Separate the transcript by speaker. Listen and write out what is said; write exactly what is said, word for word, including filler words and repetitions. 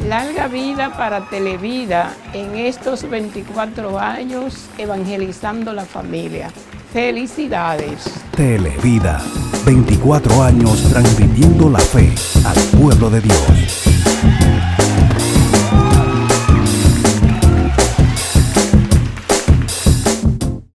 Speaker 1: Larga vida para Televida en estos veinticuatro años evangelizando la familia. ¡Felicidades!
Speaker 2: Televida, veinticuatro años transmitiendo la fe al pueblo de Dios.